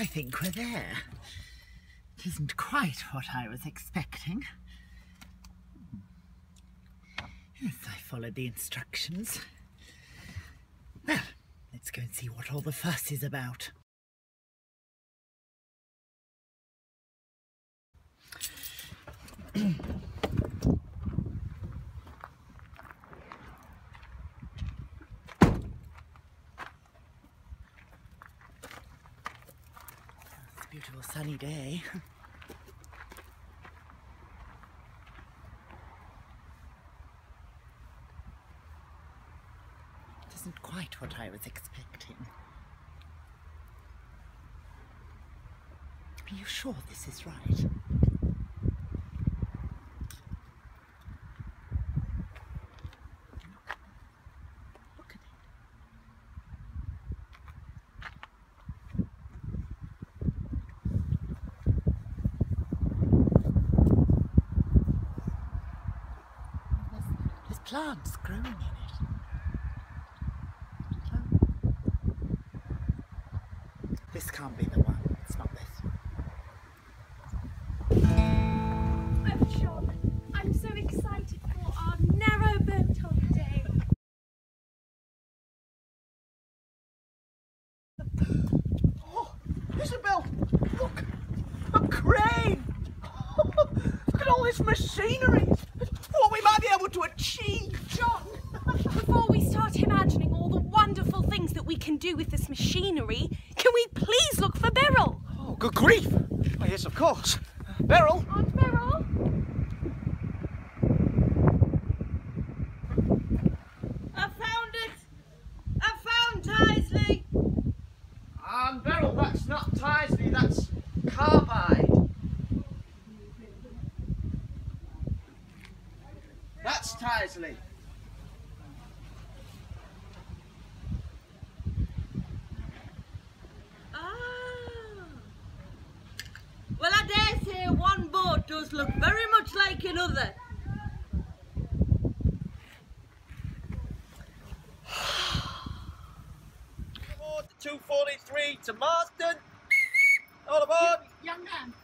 I think we're there. It isn't quite what I was expecting. Yes, I followed the instructions. Well, let's go and see what all the fuss is about. It's a beautiful sunny day. It isn't quite what I was expecting. Are you sure this is right? Look at it. There's plants growing in it. This can't be the one. It's not this. I'm Sean. I'm so excited for our narrow boat holiday. Oh, Isabel, look! A crane! Look at all this machinery! What we might be able to achieve! John, before we start imagining all the wonderful things that we can do with this machinery, can we please look for Beryl? Oh, good grief! Oh, yes, of course. Beryl? Aunt Beryl? I found it! I found Tisley! Beryl, that's not Tisley, that's carbide. That's Tisley. Well, I dare say one boat does look very much like another. Aboard the 243 to Marsden. All aboard. Young man.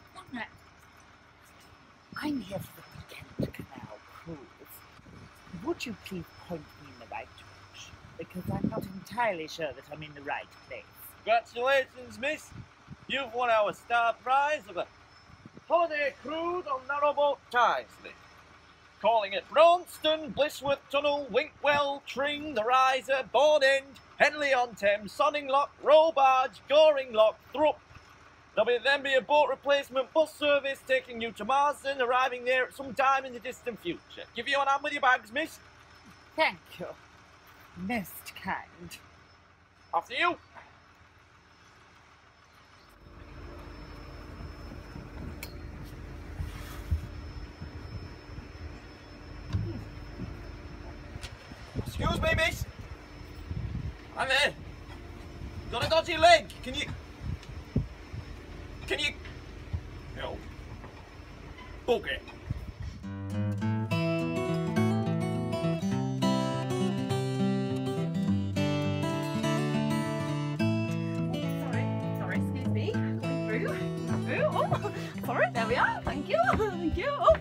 I'm here for the Kent Canal cruise. Would you please point me in the right direction? Because I'm not entirely sure that I'm in the right place. Congratulations, miss. You've won our star prize of a holiday cruise on narrowboat Tisley. Calling at Braunston, Blissworth Tunnel, Winkwell, Tring, The Riser, Bourne End, Henley-on-Thames, Sonning Lock, Roe Barge, Goring Lock, Thrupp. There'll then be a boat replacement bus service taking you to Marsden, arriving there at some time in the distant future. Give you an hand with your bags, miss. Thank you. Most kind. After you. Excuse me, miss. I'm there. Got a dodgy leg. Can you... No. Bugger. Sorry, excuse me. Going through. Oh, sorry, there we are. Thank you. Thank you. Oh.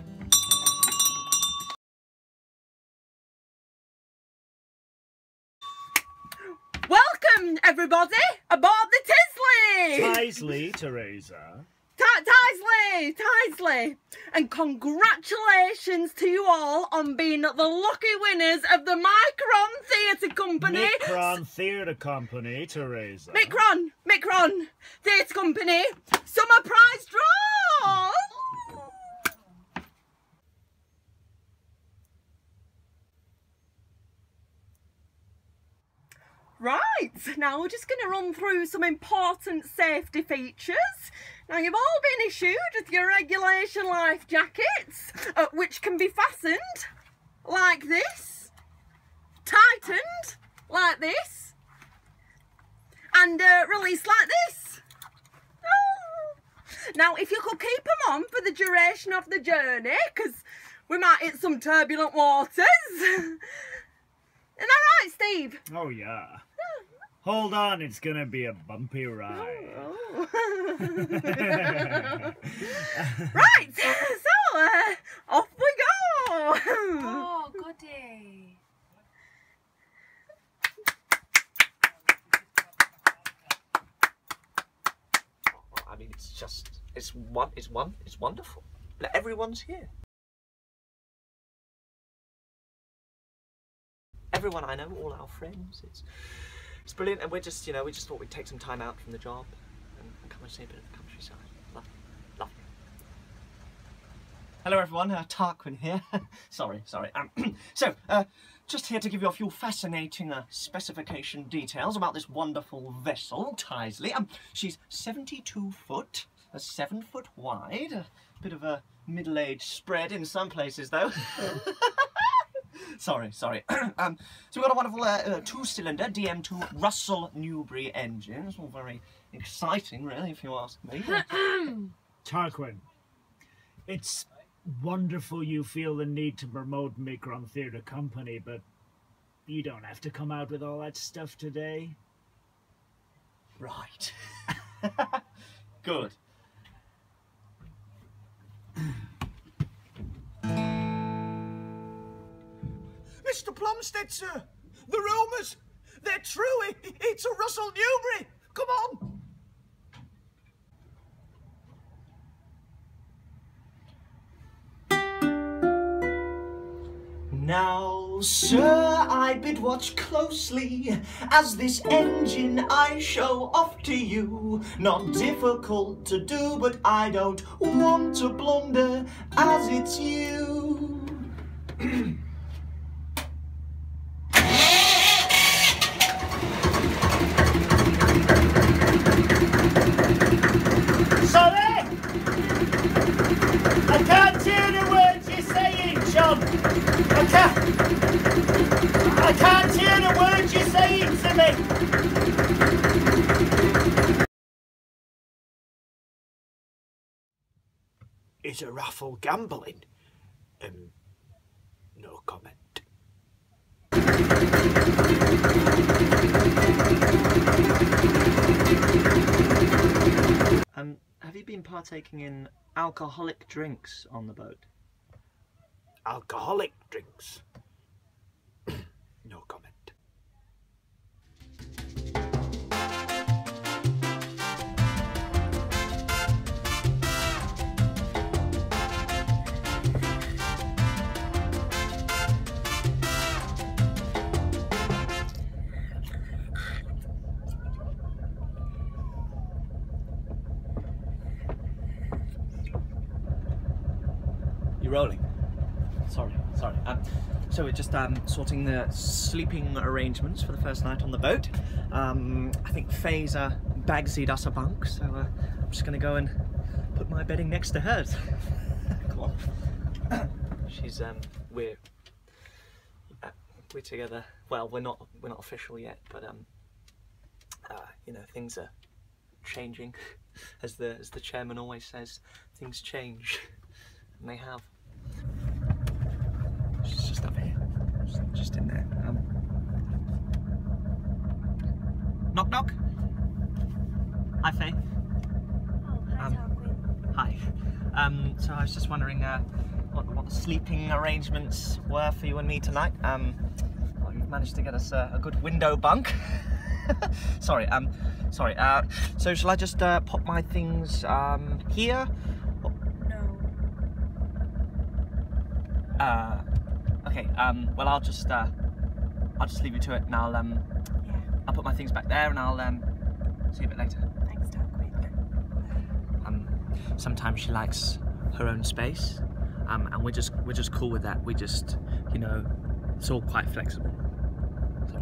Welcome, everybody, aboard the Tisley! Tisley, Teresa. Tisley! And congratulations to you all on being the lucky winners of the Mikron Theatre Company. Mikron Theatre Company, Teresa. Mikron Theatre Company Summer Prize Draw! Right, now we're just going to run through some important safety features. Now you've all been issued with your regulation life jackets, which can be fastened like this, tightened like this, and released like this. Oh. Now if you could keep them on for the duration of the journey, because we might hit some turbulent waters. Isn't that right, Steve? Oh, yeah. Hold on, it's gonna be a bumpy ride. Oh. Right, so off we go. Oh, goody. I mean, it's wonderful. Everyone's here. Everyone I know, all our friends. It's brilliant, and we just thought we'd take some time out from the job and come and see a bit of the countryside. Lovely. Hello everyone, Tarquin here. sorry. So, just here to give you a few fascinating specification details about this wonderful vessel, Tisley. She's 72 foot, 7 foot wide, a bit of a middle-aged spread in some places though. Sorry. So we've got a wonderful 2-cylinder DM2 Russell Newbury engine. It's all very exciting, really, if you ask me. Tarquin, it's wonderful you feel the need to promote Mikron Theatre Company, but you don't have to come out with all that stuff today. Right. Good. Mr. Plumstead, sir! The rumours! They're true! It's a Russell Newbury! Come on! Now, sir, I bid watch closely as this engine I show off to you. Not difficult to do, but I don't want to blunder as it's you. Sorry! I can't hear the words you're saying, John! I can't hear the words you're saying to me! Is a raffle gambling? No comment. Have you been partaking in alcoholic drinks on the boat? Alcoholic drinks? No comment. You rolling? Sorry. So we're just sorting the sleeping arrangements for the first night on the boat. I think Faye's bagsied us a bunk, so I'm just gonna go and put my bedding next to hers. Come on. She's we're together. Well, we're not official yet, but you know, things are changing, as the chairman always says. Things change, and they have. She's just up here, just in there. Knock knock. Hi Faye. Oh, hi, Tarquin. Hi. So I was just wondering what the sleeping arrangements were for you and me tonight. Well, you've managed to get us a good window bunk. Sorry. So shall I just pop my things here? No. Okay. Well, I'll just leave you to it, and I'll put my things back there, and I'll see you a bit later. Thanks, Tarquin. Sometimes she likes her own space, and we're just cool with that. We just, you know, it's all quite flexible. Sorry.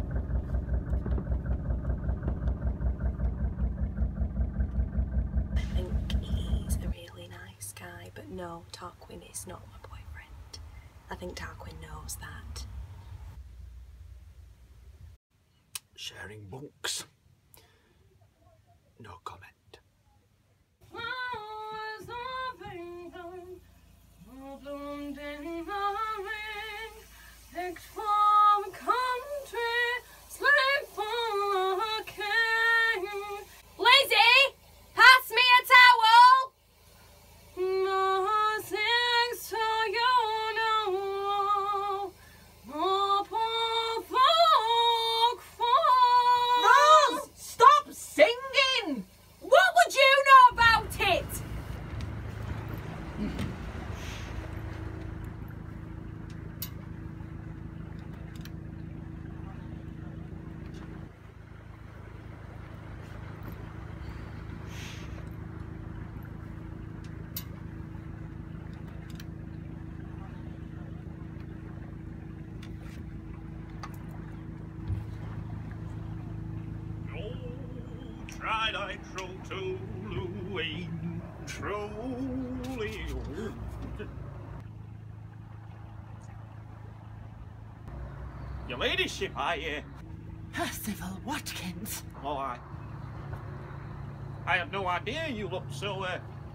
I think he's a really nice guy, but no, Tarquin is not my boyfriend. I think Tarquin knows that. Sharing bunks. No comment. Picked from country, slave for Tried I troll to Louis, trolly. Your ladyship, Percival Watkins. well, I had no idea you looked so,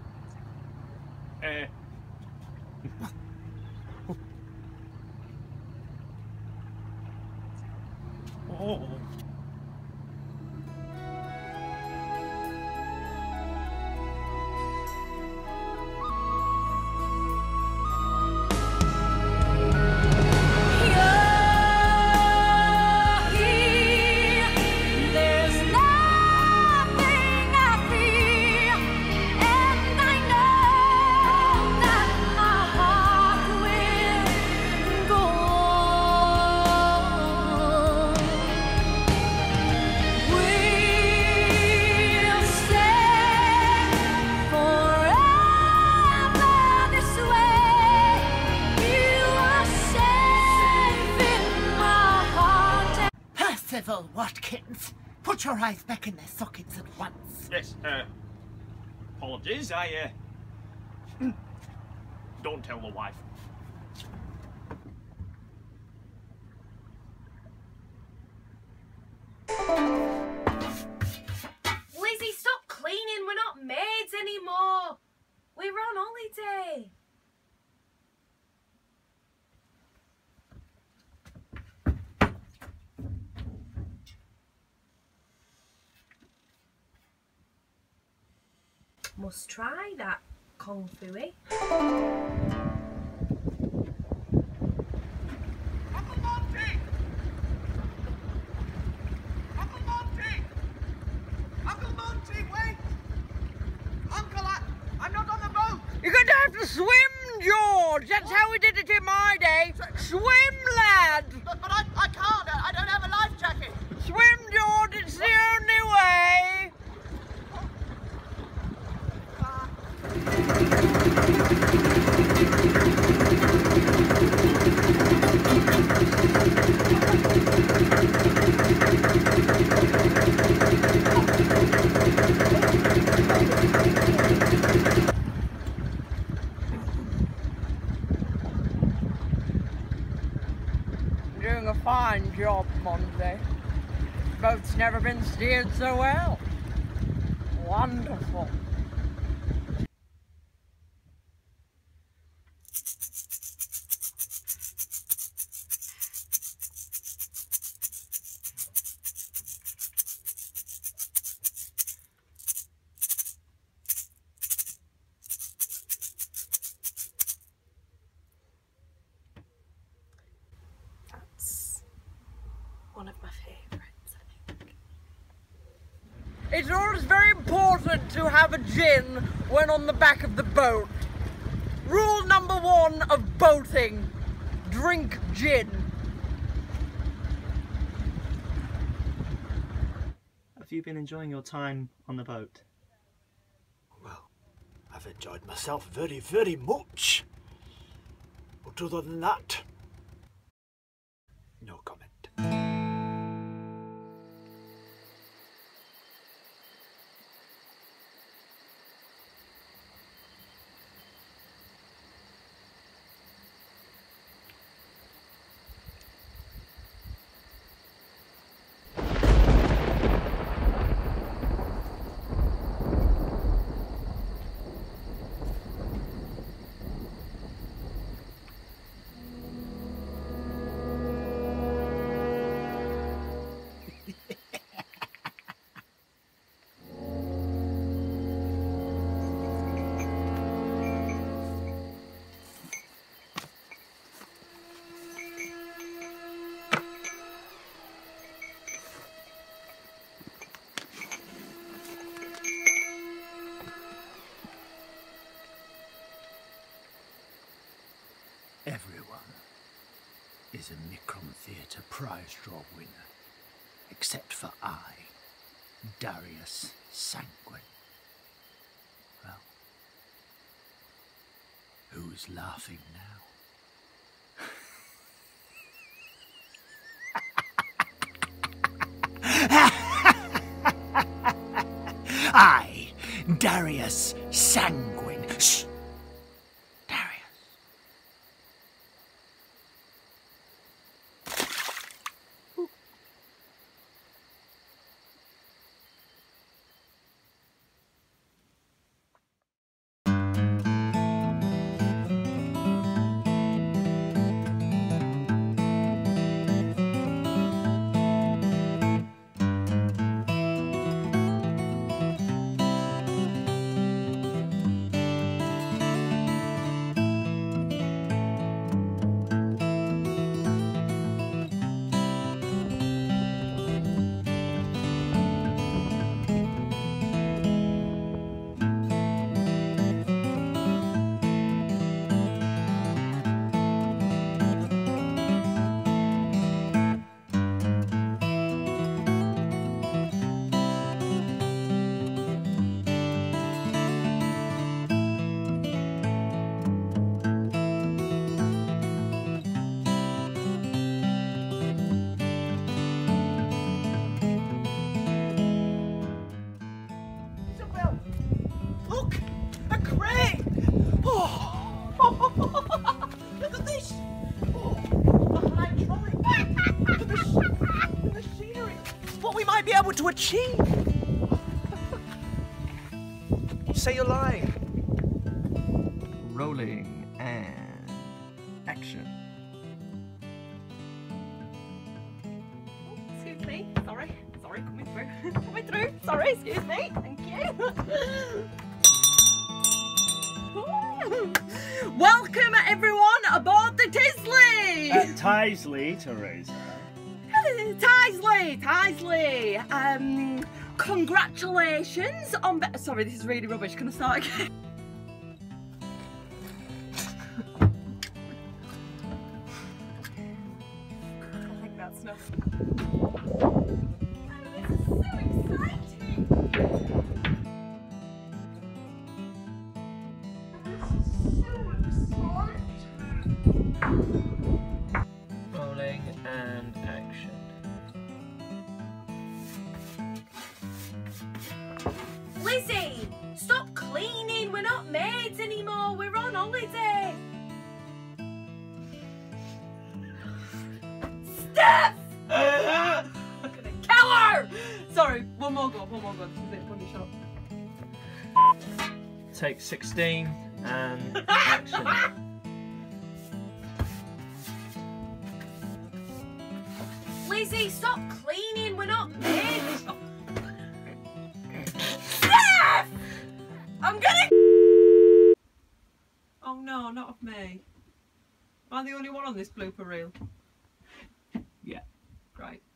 oh. Percival Watkins, put your eyes back in their sockets at once. Yes, apologies, don't tell the wife. Lizzie, stop cleaning. We're not maids anymore. We're on holiday. Must try that kung fu-y. Uncle Monty! Uncle Monty! Uncle Monty, wait! Uncle, I'm not on the boat! You're going to have to swim, George. That's how we did it in my day. Swim, lad. But I can't. I don't have a life jacket. Swim, George. It's the only way. You're doing a fine job, Monty. Boat's never been steered so well. Wonderful. That's one of my favourites, I think. It's always very important to have a gin when on the back of the boat. Rule number 1 of boating: drink gin. Have you been enjoying your time on the boat? Well, I've enjoyed myself very, very much. But other than that, no comment. Everyone is a Mikron Theatre prize draw winner, except for I, Darius Sanguine. Well, who's laughing now? I, Darius Sanguine. Shh! Darius. Look! A crane! Oh. Look at this! Oh, a hydraulic! The machinery! What we might be able to achieve! Say you're lying. Rolling and action. Excuse me. Sorry, coming through. Coming through. Sorry, excuse me. Thank you. Welcome everyone aboard the Tisley. Tisley, Teresa. Tisley. Congratulations on. Sorry, this is really rubbish. Can I start again? I think that's enough. This is so exciting. Rolling and action. Lizzie, stop cleaning. We're not maids anymore. We're on holiday. Steph! I'm gonna kill her! Sorry, one more go. This is it. One more shot. Take 16 and action. Lizzie, stop cleaning. We're not maids. Steph! I'm gonna. Oh no, not of me. Am I the only one on this blooper reel? Yeah. Great.